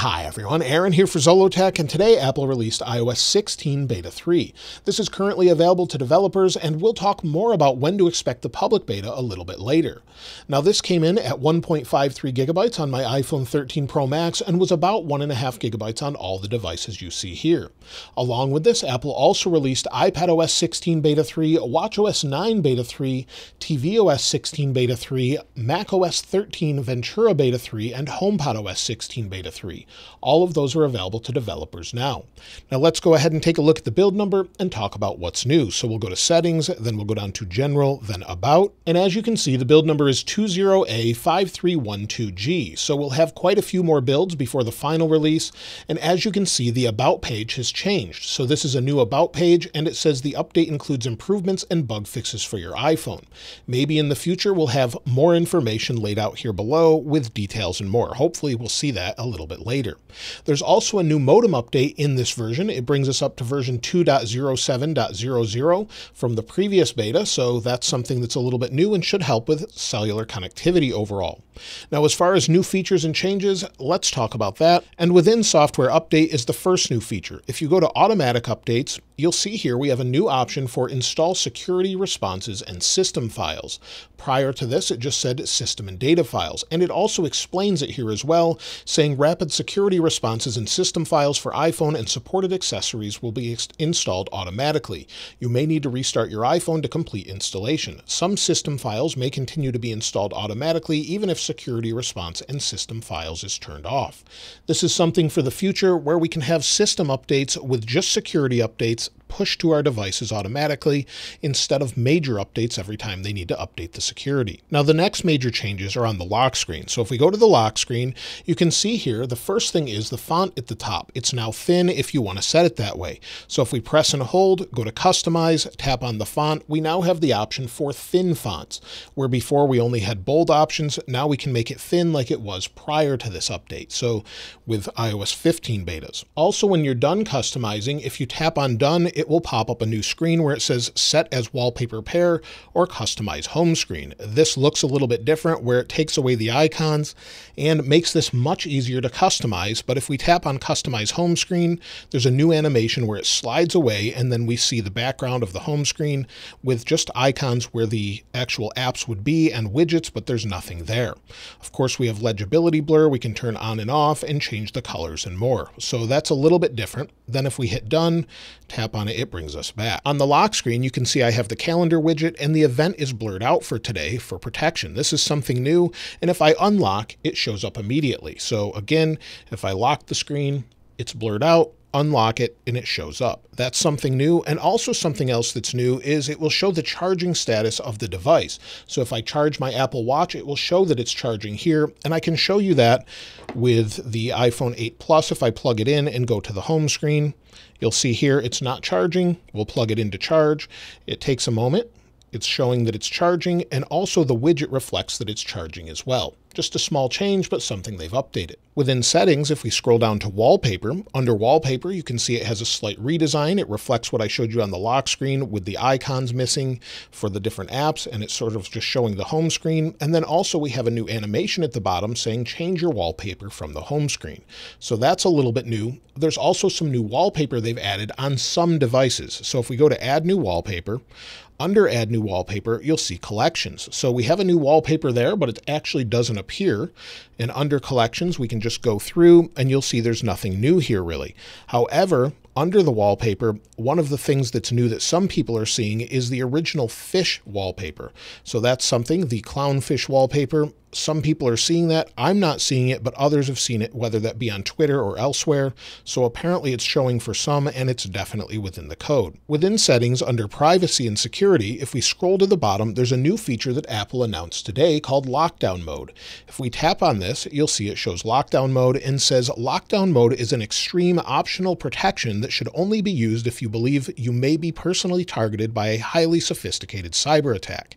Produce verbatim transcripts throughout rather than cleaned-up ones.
Hi everyone, Aaron here for Zollotech, and today Apple released i O S sixteen Beta three. This is currently available to developers, and we'll talk more about when to expect the public beta a little bit later. Now this came in at one point five three gigabytes on my iPhone thirteen Pro Max and was about one point five gigabytes on all the devices you see here. Along with this, Apple also released iPadOS sixteen Beta three, watchOS nine Beta three, tvOS sixteen Beta three, macOS thirteen Ventura Beta three, and HomePodOS sixteen Beta three. All of those are available to developers now. Now let's go ahead and take a look at the build number and talk about what's new. So we'll go to Settings, then we'll go down to General, then About. And as you can see, the build number is two zero A five three one two G. So we'll have quite a few more builds before the final release. And as you can see, the About page has changed. So this is a new About page, and it says the update includes improvements and bug fixes for your iPhone. Maybe in the future we'll have more information laid out here below with details and more. Hopefully we'll see that a little bit later. Later. There's also a new modem update in this version. It brings us up to version two point oh seven point oh zero from the previous beta, so that's something that's a little bit new and should help with cellular connectivity overall. Now, as far as new features and changes, let's talk about that. And within Software Update is the first new feature. If you go to Automatic Updates, you'll see here we have a new option for Install Security Responses and System Files. Prior to this, it just said System and Data Files, and it also explains it here as well, saying rapid security responses and system files for iPhone and supported accessories will be installed automatically. You may need to restart your iPhone to complete installation. Some system files may continue to be installed automatically even if security response and system files is turned off. This is something for the future where we can have system updates with just security updates pushed to our devices automatically instead of major updates every time they need to update the security. Now the next major changes are on the lock screen. So if we go to the lock screen, you can see here the first thing is the font at the top. It's now thin if you want to set it that way. So if we press and hold, go to Customize, tap on the font, we now have the option for thin fonts, where before we only had bold options. Now we can make it thin like it was prior to this update. So with i O S fifteen betas. Also, when you're done customizing, if you tap on Done, it will pop up a new screen where it says Set as Wallpaper Pair or Customize Home Screen. This looks a little bit different where it takes away the icons and makes this much easier to customize. But if we tap on Customize Home Screen, there's a new animation where it slides away and then we see the background of the home screen with just icons where the actual apps would be and widgets, but there's nothing there. Of course, we have legibility blur. We can turn on and off and change the colors and more. So that's a little bit different. Then if we hit Done, tap on it, it brings us back. On the lock screen, you can see I have the calendar widget and the event is blurred out for today for protection. This is something new, and if I unlock, it shows up immediately. So again, if I lock the screen, it's blurred out, unlock it, and it shows up. That's something new. And also something else that's new is it will show the charging status of the device. So if I charge my Apple Watch, it will show that it's charging here. And I can show you that with the iPhone eight Plus. If I plug it in and go to the home screen, you'll see here it's not charging. We'll plug it into charge. It takes a moment. It's showing that it's charging, and also the widget reflects that it's charging as well. Just a small change, but something they've updated. Within Settings, if we scroll down to Wallpaper, under Wallpaper, you can see it has a slight redesign. It reflects what I showed you on the lock screen with the icons missing for the different apps, and it's sort of just showing the home screen. And then also we have a new animation at the bottom saying change your wallpaper from the home screen. So that's a little bit new. There's also some new wallpaper they've added on some devices. So if we go to Add New Wallpaper, under Add New Wallpaper, you'll see Collections. So we have a new wallpaper there, but it actually doesn't appear. And under Collections, we can just go through and you'll see there's nothing new here really. However, under the wallpaper, one of the things that's new that some people are seeing is the original fish wallpaper. So that's something, the clownfish wallpaper. Some people are seeing that. I'm not seeing it, but others have seen it, whether that be on Twitter or elsewhere. So apparently it's showing for some, and it's definitely within the code. Within Settings, under Privacy and Security, if we scroll to the bottom, there's a new feature that Apple announced today called Lockdown Mode. If we tap on this, you'll see it shows Lockdown Mode and says Lockdown Mode is an extreme optional protection that should only be used if you believe you may be personally targeted by a highly sophisticated cyber attack.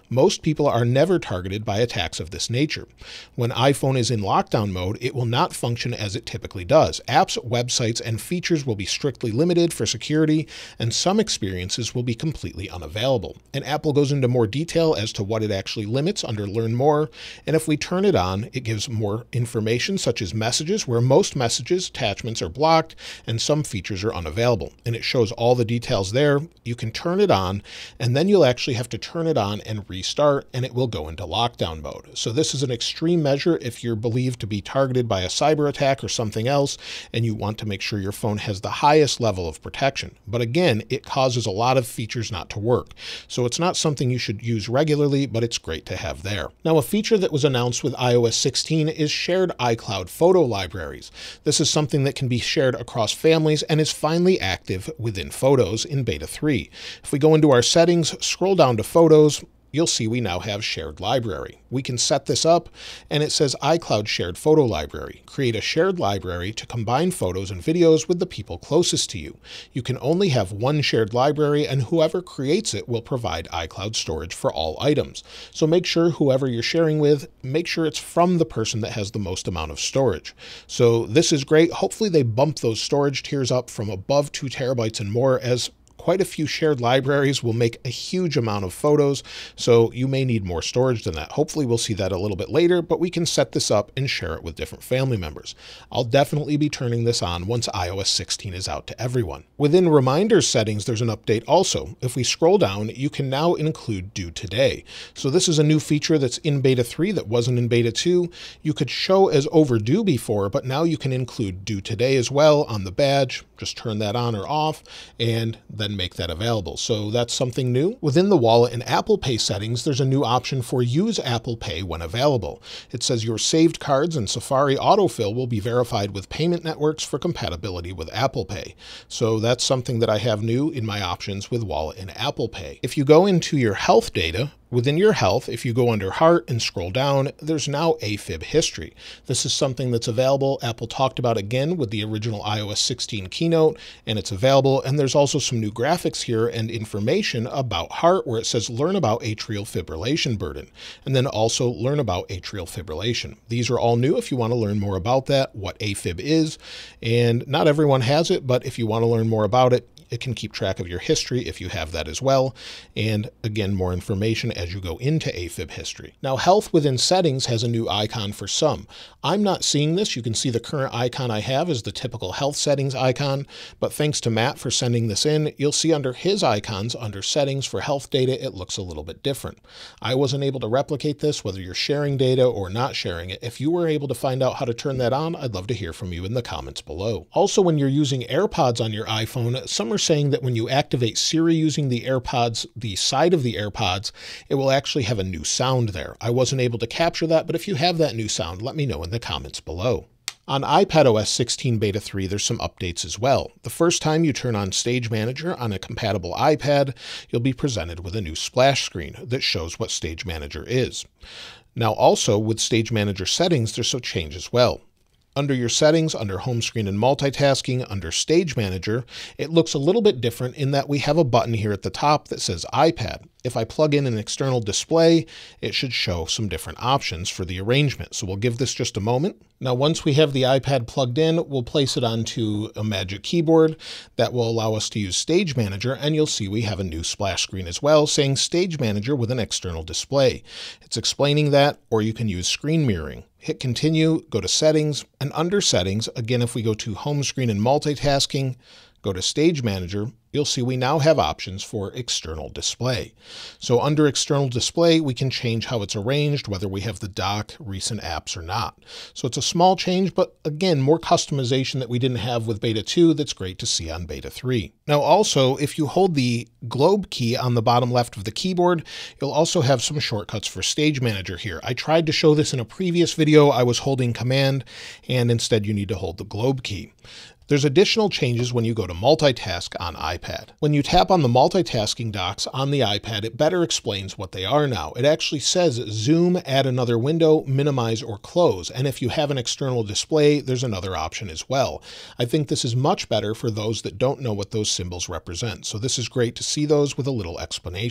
Most people are never targeted by attacks of this nature. When iPhone is in lockdown mode, it will not function as it typically does. Apps, websites, and features will be strictly limited for security, and some experiences will be completely unavailable. And Apple goes into more detail as to what it actually limits under Learn More, and if we turn it on, it gives more information such as messages, where most messages, attachments are blocked, and some features are unavailable. And it shows all the details there. You can turn it on, and then you'll actually have to turn it on and restart, and it will go into lockdown mode. So this is an extreme measure if you're believed to be targeted by a cyber attack or something else, and you want to make sure your phone has the highest level of protection. But again, it causes a lot of features not to work. So it's not something you should use regularly, but it's great to have there. Now, a feature that was announced with i O S sixteen is shared iCloud photo libraries. This is something that can be shared across families and is finally active within Photos in Beta three. If we go into our settings, scroll down to Photos, you'll see we now have shared library. We can set this up, and it says iCloud shared photo library. Create a shared library to combine photos and videos with the people closest to you. You can only have one shared library, and whoever creates it will provide iCloud storage for all items. So make sure whoever you're sharing with, make sure it's from the person that has the most amount of storage. So this is great. Hopefully they bump those storage tiers up from above two terabytes and more, as quite a few shared libraries will make a huge amount of photos, so you may need more storage than that. Hopefully we'll see that a little bit later, but we can set this up and share it with different family members. I'll definitely be turning this on once i O S sixteen is out to everyone. Within Reminders settings, there's an update also. If we scroll down, you can now include Due Today. So this is a new feature that's in Beta three that wasn't in Beta two. You could show as overdue before, but now you can include Due Today as well on the badge. Just turn that on or off, and then make that available. So that's something new. Within the wallet and Apple Pay settings, there's a new option for Use Apple Pay when available. It says your saved cards and Safari autofill will be verified with payment networks for compatibility with Apple Pay. So that's something that I have new in my options with Wallet and Apple Pay. If you go into your health data, within your health, if you go under Heart and scroll down, there's now AFib history. This is something that's available. Apple talked about again with the original i O S sixteen keynote, and it's available. And there's also some new graphics here and information about Heart, where it says learn about atrial fibrillation burden, and then also learn about atrial fibrillation. These are all new if you want to learn more about that, what AFib is, and not everyone has it, but if you want to learn more about it, it can keep track of your history if you have that as well. And again, more information as you go into AFib history. Now, Health within settings has a new icon for some. I'm not seeing this. You can see the current icon I have is the typical health settings icon, but thanks to Matt for sending this in, you'll see under his icons, under settings for health data, it looks a little bit different. I wasn't able to replicate this, whether you're sharing data or not sharing it. If you were able to find out how to turn that on, I'd love to hear from you in the comments below. Also, when you're using AirPods on your iPhone, some are saying that when you activate Siri using the AirPods, the side of the AirPods, it will actually have a new sound there. I wasn't able to capture that, but if you have that new sound, let me know in the comments below. On iPadOS sixteen Beta three, there's some updates as well. The first time you turn on Stage Manager on a compatible iPad, you'll be presented with a new splash screen that shows what Stage Manager is. Now also with Stage Manager settings, there's some change as well. Under your settings, under home screen and multitasking, under Stage Manager, it looks a little bit different in that we have a button here at the top that says iPad. If I plug in an external display, it should show some different options for the arrangement. So we'll give this just a moment. Now, once we have the iPad plugged in, we'll place it onto a Magic Keyboard that will allow us to use Stage Manager, and you'll see we have a new splash screen as well saying Stage Manager with an external display. It's explaining that, or you can use screen mirroring. Hit continue, go to settings, and under settings, again, if we go to home screen and multitasking, go to Stage Manager, you'll see we now have options for external display. So under external display, we can change how it's arranged, whether we have the dock, recent apps or not. So it's a small change, but again, more customization that we didn't have with Beta two that's great to see on Beta three. Now also, if you hold the globe key on the bottom left of the keyboard, you'll also have some shortcuts for Stage Manager here. I tried to show this in a previous video. I was holding Command, and instead you need to hold the globe key. There's additional changes when you go to multitask on iPad. When you tap on the multitasking docks on the iPad, it better explains what they are now. It actually says zoom, add another window, minimize, or close. And if you have an external display, there's another option as well. I think this is much better for those that don't know what those symbols represent. So this is great to see those with a little explanation.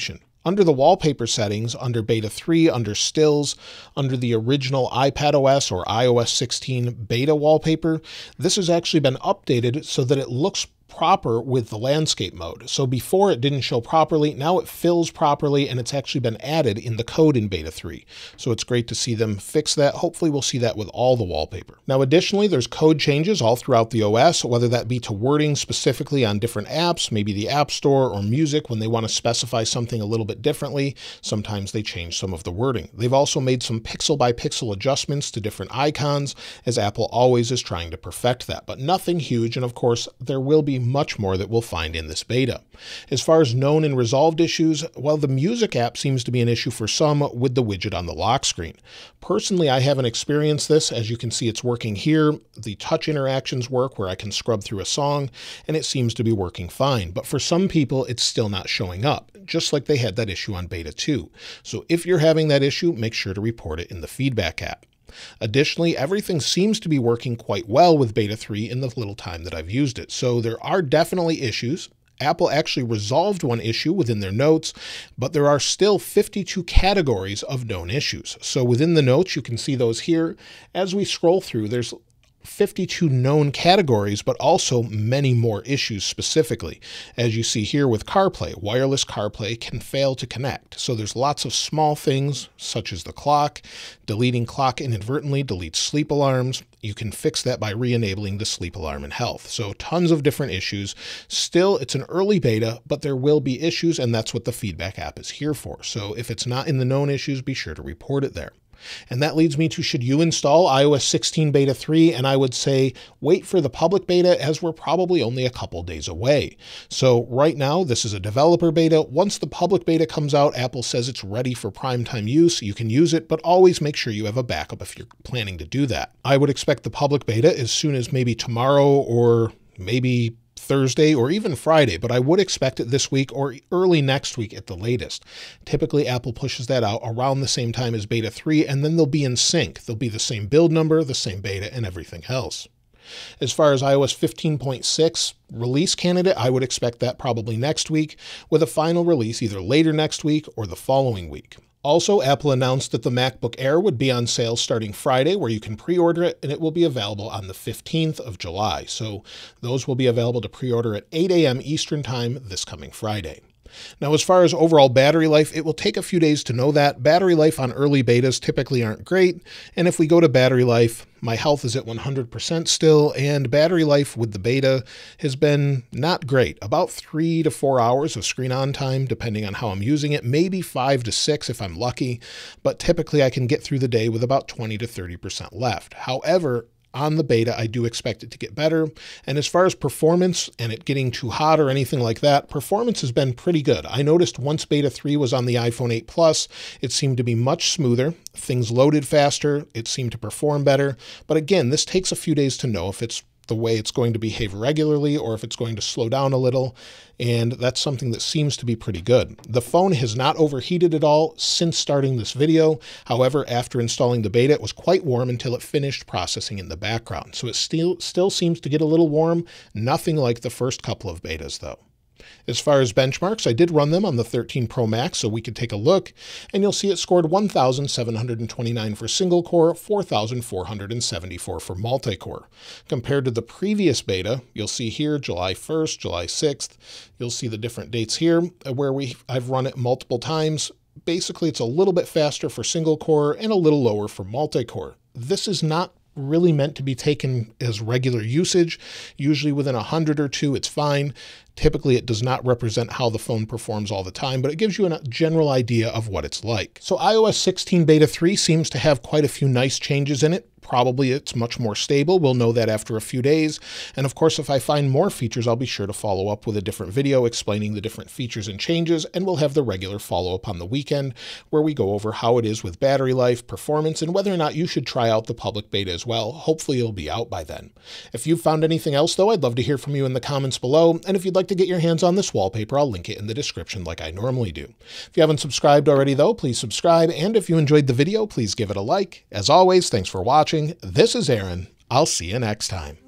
Under the wallpaper settings, under Beta three, under Stills, under the original iPadOS or i O S sixteen beta wallpaper, this has actually been updated so that it looks proper with the landscape mode. So before it didn't show properly, now it fills properly, and it's actually been added in the code in Beta three. So it's great to see them fix that. Hopefully we'll see that with all the wallpaper. Now additionally, there's code changes all throughout the O S, whether that be to wording specifically on different apps, maybe the App Store or music when they want to specify something a little bit differently. Sometimes they change some of the wording. They've also made some pixel by pixel adjustments to different icons, as Apple always is trying to perfect that, but nothing huge. And of course, there will be much more that we'll find in this beta. As far as known and resolved issues, well, the music app seems to be an issue for some with the widget on the lock screen. Personally, I haven't experienced this. As you can see, it's working here. The touch interactions work where I can scrub through a song, and it seems to be working fine. But for some people, it's still not showing up, just like they had that issue on Beta two. So if you're having that issue, make sure to report it in the feedback app. Additionally, everything seems to be working quite well with Beta three in the little time that I've used it. So there are definitely issues. Apple actually resolved one issue within their notes, but there are still fifty-two categories of known issues. So within the notes, you can see those here. As we scroll through, there's fifty-two known categories, but also many more issues specifically. As you see here with CarPlay, wireless CarPlay can fail to connect. So there's lots of small things such as the clock. Deleting clock inadvertently deletes sleep alarms. You can fix that by re-enabling the sleep alarm in health. So tons of different issues. Still, it's an early beta, but there will be issues, and that's what the feedback app is here for. So if it's not in the known issues, be sure to report it there. And that leads me to, should you install i O S sixteen Beta three? And I would say wait for the public beta, as we're probably only a couple days away. So right now, this is a developer beta. Once the public beta comes out, Apple says it's ready for primetime use. You can use it, but always make sure you have a backup if you're planning to do that. I would expect the public beta as soon as maybe tomorrow or maybe Thursday or even Friday, but I would expect it this week or early next week at the latest. Typically, Apple pushes that out around the same time as Beta three, and then they'll be in sync. They'll be the same build number, the same beta, and everything else. As far as i O S fifteen point six release candidate, I would expect that probably next week, with a final release either later next week or the following week. Also, Apple announced that the MacBook Air would be on sale starting Friday, where you can pre-order it, and it will be available on the fifteenth of July. So those will be available to pre-order at eight A M Eastern Time this coming Friday. Now, as far as overall battery life, it will take a few days to know that. Battery life on early betas typically aren't great, and if we go to battery life, my health is at one hundred percent still, and battery life with the beta has been not great. About three to four hours of screen on time, depending on how I'm using it, maybe five to six if I'm lucky, but typically I can get through the day with about twenty to thirty percent left. However, on the beta, I do expect it to get better. And as far as performance and it getting too hot or anything like that, performance has been pretty good. I noticed once Beta three was on the iPhone eight Plus, it seemed to be much smoother. Things loaded faster. It seemed to perform better. But again, this takes a few days to know if it's the way it's going to behave regularly or if it's going to slow down a little. And that's something that seems to be pretty good. The phone has not overheated at all since starting this video. However, after installing the beta, it was quite warm until it finished processing in the background. So it still, still seems to get a little warm. Nothing like the first couple of betas though. As far as benchmarks, I did run them on the thirteen Pro Max, so we could take a look, and you'll see it scored one thousand seven hundred twenty-nine for single core, four thousand four hundred seventy-four for multi-core. Compared to the previous beta, you'll see here July first, July sixth, you'll see the different dates here where we I've run it multiple times. Basically, it's a little bit faster for single core and a little lower for multi-core. This is not really meant to be taken as regular usage. Usually within a hundred or two, it's fine. Typically, it does not represent how the phone performs all the time, but it gives you a general idea of what it's like. So i O S sixteen Beta three seems to have quite a few nice changes in it. Probably it's much more stable. We'll know that after a few days. And of course, if I find more features, I'll be sure to follow up with a different video explaining the different features and changes, and we'll have the regular follow-up on the weekend where we go over how it is with battery life, performance, and whether or not you should try out the public beta as well. Hopefully it'll be out by then. If you've found anything else though, I'd love to hear from you in the comments below. And if you'd like to get your hands on this wallpaper, I'll link it in the description like I normally do. If you haven't subscribed already though, please subscribe. And if you enjoyed the video, please give it a like. As always, thanks for watching. This is Aaron. I'll see you next time.